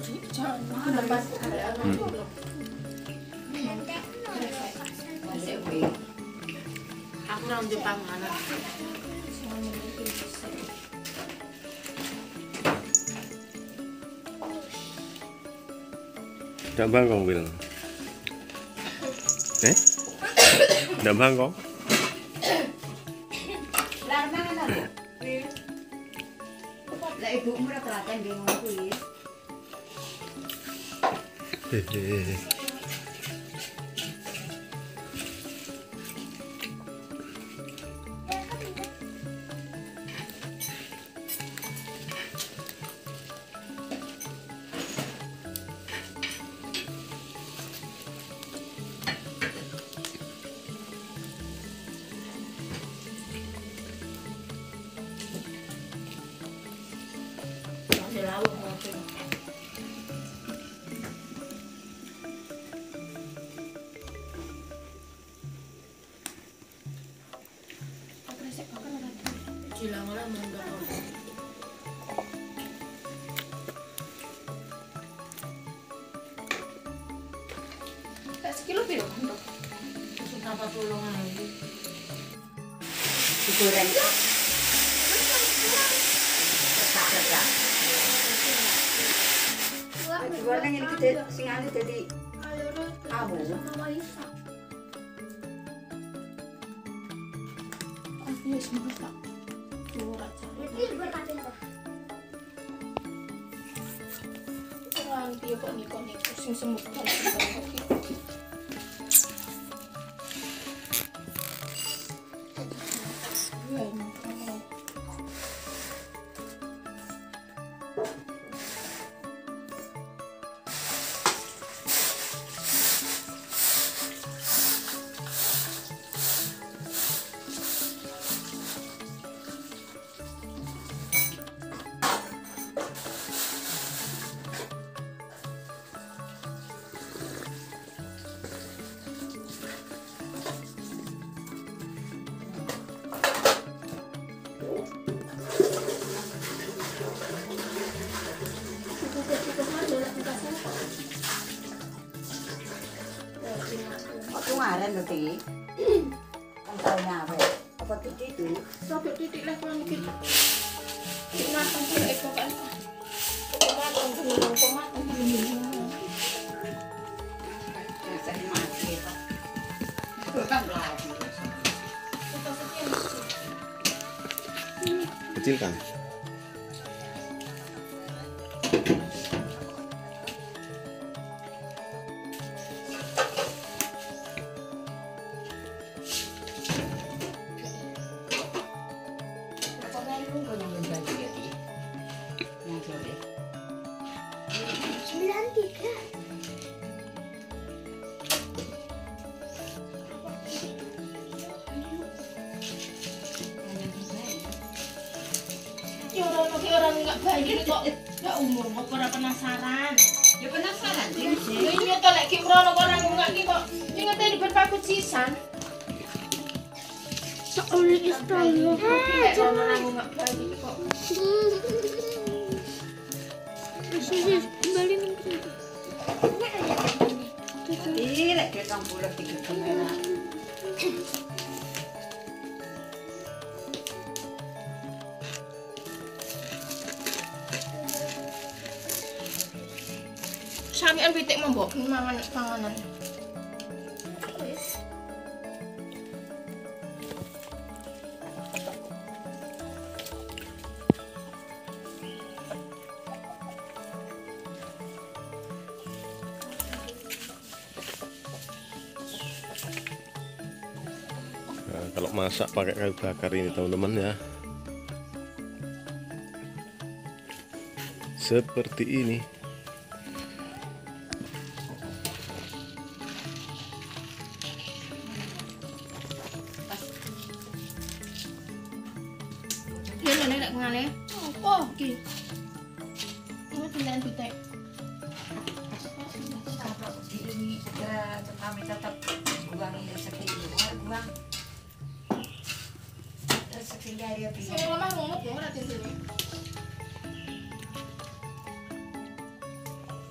Aku orang Jepang mana? Nggak bangkong bilang. Nggak bangkong. Lama kan ada. Lah ibu murah telaten bingung kuwi. Hehehe. Silang orang mangga. Tak sekilo piro untuk Sudah 40 lagi. digoreng. Cetak-cetak. Digoreng ini gede sing anu dadi awu. Yes, masak. Nanti kok nih pusing semut kan. Aku ngaren lho Ti. Kantornya apa? Apa titik itu? Sampai titik lah kurang dikit. Matang tuh eko kan. Matang dulu, matang dulu. Saya mati itu. Kan lagi. Kecil kan? Orang nggak bayi kok nggak umur kok pernah penasaran. Ya penasaran sih. Ya ini tuh lagi merono orang nggak kok ingat tadi berpaku cisan. Seolah istana. Orang nggak bayi kok. Masih kembali nanti. Iya, kita pulang tiga kamera. Samian pitik mbok mangan panganan. Nah, kalau masak pakai kayu bakar ini teman-teman ya, seperti ini. Dia nenek ngane. Apa iki? Ini tindakan pitik. Ini kami tetap buang ini sekali, buang. Sekali hari habis. Saya rumah ngomong ya ora tindakan.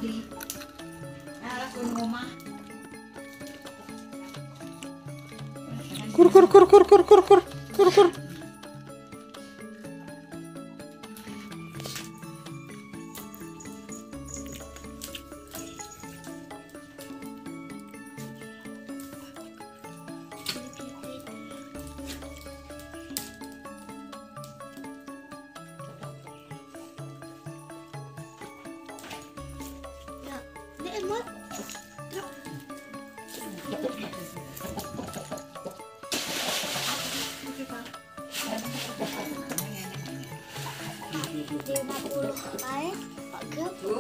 di. Alah kun rumah. Kur kur kur kur kur kur kur kur kur. Ya, ini emot. Lima puluh kali, Pak Gap. Tuh.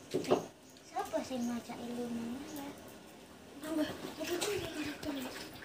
Siapa sih maca ilmu ya? Tambah. Apa tuh karakternya?